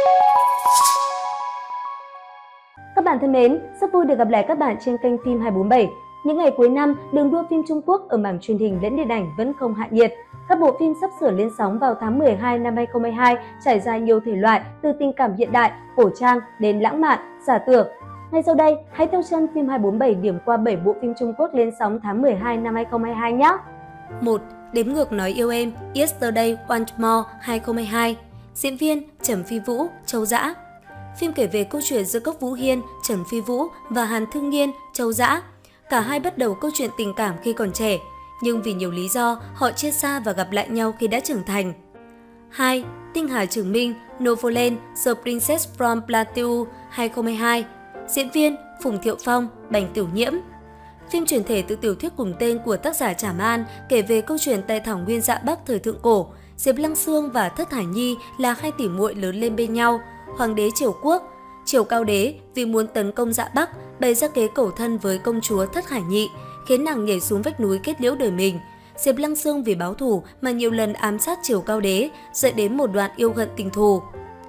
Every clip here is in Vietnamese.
Các bạn thân mến, rất vui được gặp lại các bạn trên kênh Phim 247. Những ngày cuối năm, đường đua phim Trung Quốc ở mảng truyền hình lẫn điện ảnh vẫn không hạ nhiệt. Các bộ phim sắp sửa lên sóng vào tháng 12 năm 2022 trải dài nhiều thể loại từ tình cảm hiện đại, cổ trang đến lãng mạn, giả tưởng. Ngay sau đây, hãy theo chân Phim 247 điểm qua 7 bộ phim Trung Quốc lên sóng tháng 12 năm 2022 nhé! 1. Đếm ngược nói yêu em Yesterday Once More 2022. Diễn viên Trầm Phi Vũ, Châu Dã. Phim kể về câu chuyện giữa Cốc Vũ Hiên, Trần Phi Vũ và Hàn Thương Nghiên, Châu Dã. Cả hai bắt đầu câu chuyện tình cảm khi còn trẻ, nhưng vì nhiều lý do họ chia xa và gặp lại nhau khi đã trưởng thành. 2. Tinh Hà Trường Minh, Novoland, The Princess from Plateau 2022. Diễn viên Phùng Thiệu Phong, Bành Tiểu Nhiễm. Phim chuyển thể từ tiểu thuyết cùng tên của tác giả Trảm An, kể về câu chuyện tại thảo nguyên Dạ Bắc thời thượng cổ. Diệp Lăng Xương và Thất Hải Nhi là hai tỷ muội lớn lên bên nhau. Hoàng đế Triều Quốc, Triều Cao Đế vì muốn tấn công Dạ Bắc, bày ra kế cầu thân với công chúa Thất Hải Nhị, khiến nàng nhảy xuống vách núi kết liễu đời mình. Diệp Lăng Xương vì báo thù mà nhiều lần ám sát Triều Cao Đế, dẫn đến một đoạn yêu hận tình thù.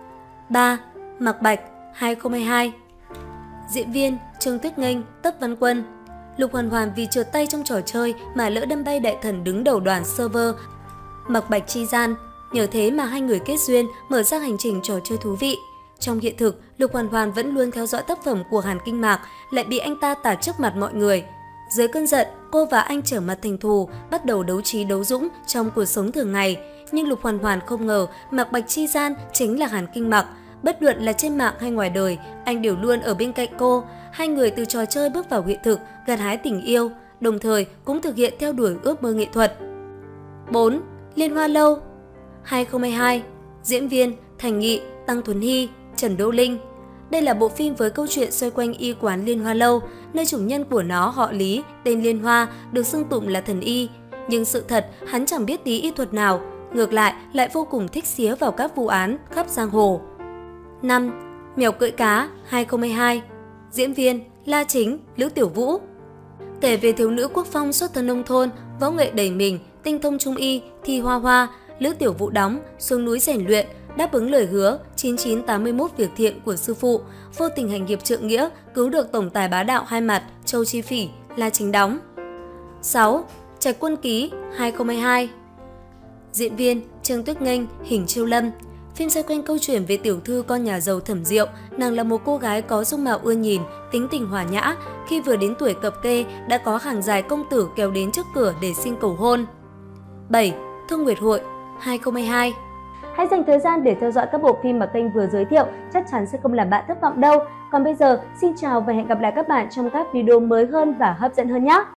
3. Mạc Bạch 2022. Diễn viên Trương Tuyết Nghênh, Tất Văn Quân. Lục Hoàn Hoàn vì trượt tay trong trò chơi mà lỡ đâm bay đại thần đứng đầu đoàn server Mạc Bạch Chi Gian. Nhờ thế mà hai người kết duyên, mở ra hành trình trò chơi thú vị. Trong hiện thực, Lục Hoàn Hoàn vẫn luôn theo dõi tác phẩm của Hàn Kinh Mạc, lại bị anh ta tạt trước mặt mọi người. Dưới cơn giận, cô và anh trở mặt thành thù, bắt đầu đấu trí đấu dũng trong cuộc sống thường ngày. Nhưng Lục Hoàn Hoàn không ngờ Mạc Bạch Chi Gian chính là Hàn Kinh Mạc. Bất luận là trên mạng hay ngoài đời, anh đều luôn ở bên cạnh cô. Hai người từ trò chơi bước vào hiện thực, gặt hái tình yêu, đồng thời cũng thực hiện theo đuổi ước mơ nghệ thuật. 4. Liên Hoa Lâu 2022. Diễn viên Thành Nghị, Tăng Thuấn Hy, Trần Đỗ Linh. Đây là bộ phim với câu chuyện xoay quanh y quán Liên Hoa Lâu, nơi chủ nhân của nó họ Lý, tên Liên Hoa, được xưng tụng là thần y. Nhưng sự thật, hắn chẳng biết tí y thuật nào, ngược lại vô cùng thích xía vào các vụ án khắp giang hồ. 5. Mèo cưỡi cá 2022. Diễn viên La Chính, Lữ Tiểu Vũ. Kể về thiếu nữ quốc phong xuất thân nông thôn, võ nghệ đầy mình, tinh thông trung y, thi hoa hoa, Lữ Tiểu Vũ đóng, xuống núi rèn luyện, đáp ứng lời hứa 9981 việc thiện của sư phụ, vô tình hành hiệp trượng nghĩa, cứu được tổng tài bá đạo hai mặt Châu Chi Phỉ, La Chính đóng. 6. Trạch Quân Ký 2022. Diễn viên Trương Tuyết Nghênh, Hình Chiêu Lâm. Phim xoay quanh câu chuyện về tiểu thư con nhà giàu Thẩm Diệu. Nàng là một cô gái có dung mạo ưa nhìn, tính tình hòa nhã. Khi vừa đến tuổi cập kê, đã có hàng dài công tử kéo đến trước cửa để xin cầu hôn. 7. Thương Nguyệt Hội 2022. Hãy dành thời gian để theo dõi các bộ phim mà kênh vừa giới thiệu, chắc chắn sẽ không làm bạn thất vọng đâu. Còn bây giờ, xin chào và hẹn gặp lại các bạn trong các video mới hơn và hấp dẫn hơn nhé!